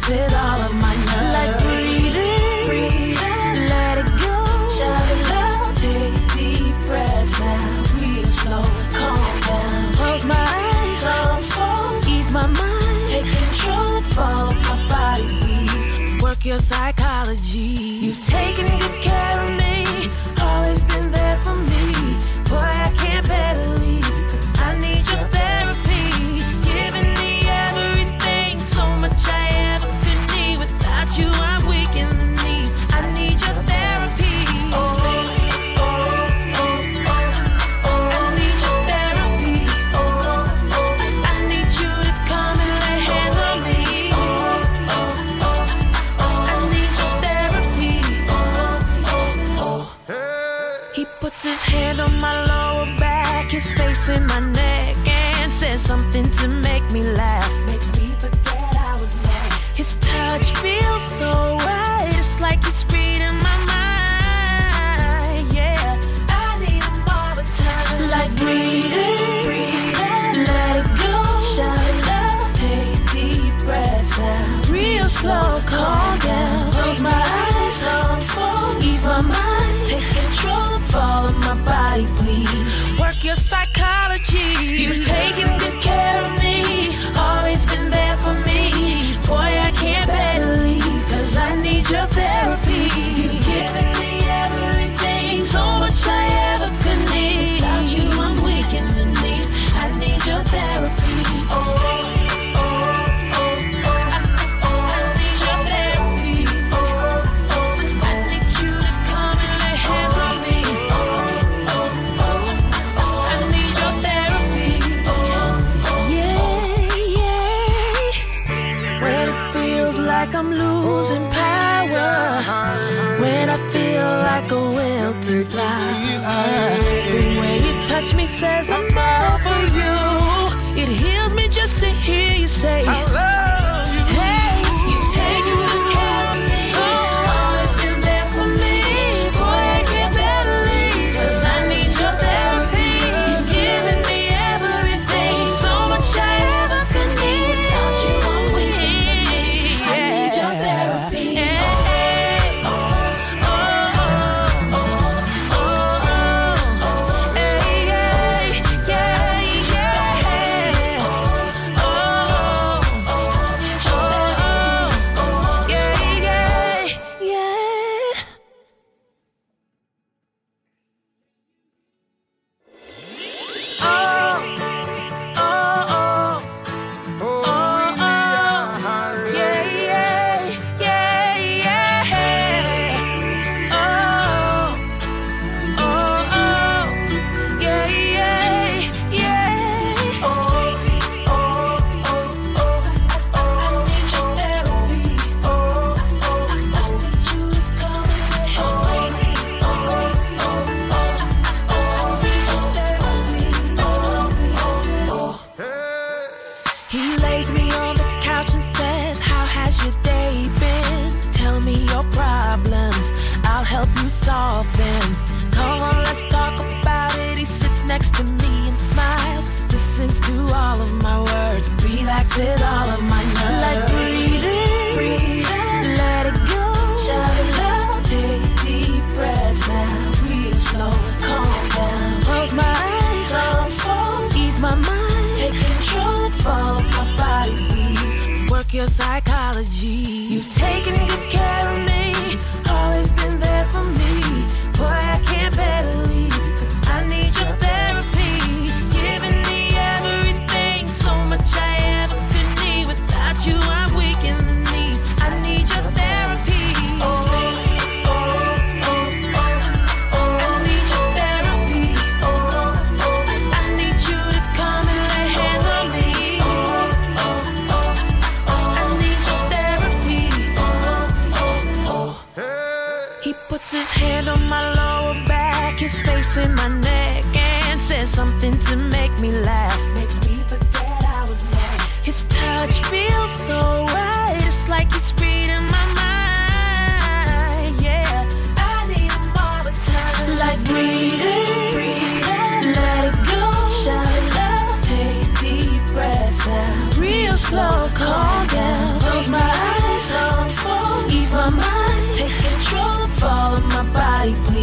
relaxes all of my nerves. Like breathing, let it go. Shout it loud, take deep breaths now. Real slow, calm down. Close my eyes, songs fall, ease my mind. Take control of all of my body, please. Work your psychology. You've taken good care of me, always been there for me. Boy, I can't bear to leave, 'cause I need your therapy. Giving me everything, so much I ever could need. Without you, I'm weak in the knees. I need your therapy. I need your therapy. I need you to come and lay hands on me. I need your therapy. He puts his hand on my lower back, his face in my neck, and says something to make me laugh. Makes me forget I was mad. His touch feels so right, it's like he's reading my mind. Yeah, I need him all the time. Like breathing, let it go. Shout it loud, take deep breaths out. Real slow, calm down. Close my eyes, songs fall, ease my mind. Take control of all of my body, please. Work your psychology. You've taken good care of me, always been there for me. Boy, I can't bear to leave, 'cause I need your therapy. You've given me everything, so much I ever could need. Without you, I'm weak in the knees. I need your therapy. I need your therapy. I need you to come and lay hands on me. I need your therapy. Yeah. When it feels like I'm losing power, when I feel like a will to fly, the way you touch me says I'm all for you. It heals me just to hear you say I love you. Hey, you take good care of me, always been there for me. Boy, I can't bear to leave, 'cause I need your therapy. You've given me everything, so much I ever could need. Without you, I'm weak in the knees. I need your therapy. He lays me on the couch and says, how has your day been? Tell me your problems, I'll help you solve them. Come on, let's talk about it. He sits next to me and smiles, listens to all of my words, relaxes all of my nerves. Like breathing, let it go. Shout it loud, take deep breaths out. Real slow, calm down. Close my eyes, songs fall, ease my mind. Take control of all of my body, please. Work your psychology. You've taken good care of me, always been there for me. Boy, I can't bear to leave, 'cause I need your therapy. Giving me everything, so much I ever could need. Without you, I'm weak in the knees. I need your therapy. I need your therapy. I need you to come and lay hands on me. I need your therapy. He puts his hand on my lower back, his face in my neck, and says something to make me laugh. Makes me forget I was mad. His touch feels so right, it's like he's reading my mind. Yeah, I need him all the time. Like breathing, let it go. Shout it loud, take deep breaths out. Real slow, calm down. Close my eyes, body, please.